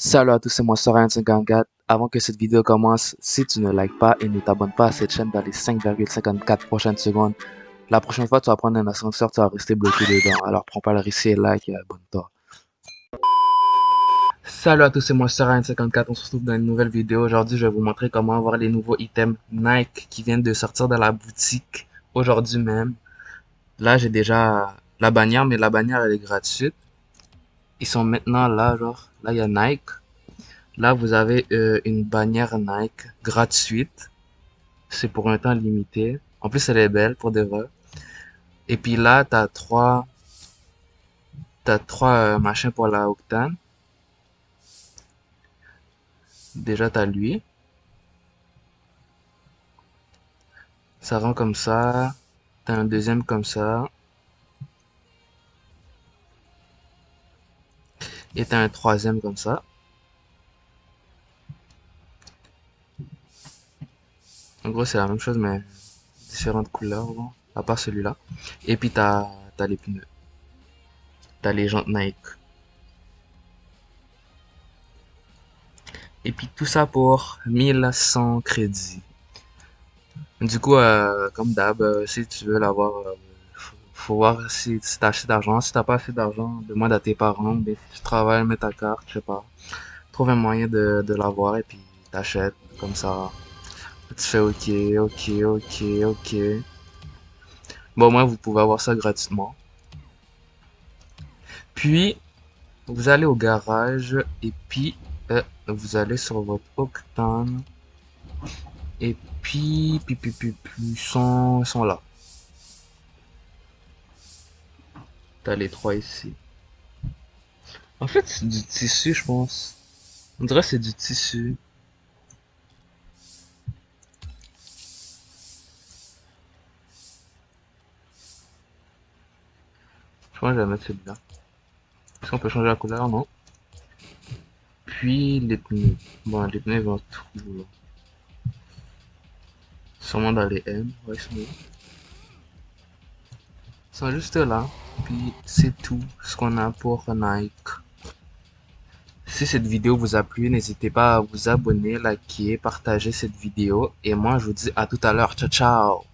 Salut à tous, c'est moi Soren54. Avant que cette vidéo commence, si tu ne likes pas et ne t'abonnes pas à cette chaîne dans les 5,54 prochaines secondes, la prochaine fois tu vas prendre un ascenseur, tu vas rester bloqué dedans. Alors prends pas le risque et like et abonne-toi. Salut à tous, c'est moi Soren54. On se retrouve dans une nouvelle vidéo. Aujourd'hui, je vais vous montrer comment avoir les nouveaux items Nike qui viennent de sortir dans la boutique aujourd'hui même. Là, j'ai déjà la bannière, mais la bannière elle est gratuite. Ils sont maintenant là, genre, là il y a Nike. Là, vous avez une bannière Nike gratuite. C'est pour un temps limité. En plus, elle est belle pour de vrai. Et puis là, t'as trois machins pour la Octane. Déjà, t'as lui. Ça rend comme ça. T'as un deuxième comme ça. Et t'as un troisième comme ça. En gros, c'est la même chose, mais différentes couleurs, bon, à part celui-là. Et puis, t'as les pneus. T'as les jantes Nike. Et puis, tout ça pour 1100 crédits. Du coup, comme d'hab, si tu veux l'avoir, faut voir si t'as assez d'argent. Si t'as pas assez d'argent, demande à tes parents. Mais si tu travailles, mets ta carte, je sais pas. Trouve un moyen de l'avoir et puis t'achètes. Comme ça, tu fais OK, OK, OK, OK. Bon, au moins, vous pouvez avoir ça gratuitement. Puis, vous allez au garage et puis vous allez sur votre Octane. Et puis, ils sont là. T'as les trois ici. En fait, c'est du tissu, je pense. On dirait que c'est du tissu. Je pense que je vais mettre celui-là. Est-ce qu'on peut changer la couleur? Non. Puis les pneus. Bon, les pneus ils vont tout là. Sûrement dans les M. Ouais, ils sont là. Ils sont juste là. Puis c'est tout ce qu'on a pour Nike. Si cette vidéo vous a plu, n'hésitez pas à vous abonner, liker, partager cette vidéo. Et moi, je vous dis à tout à l'heure. Ciao, ciao!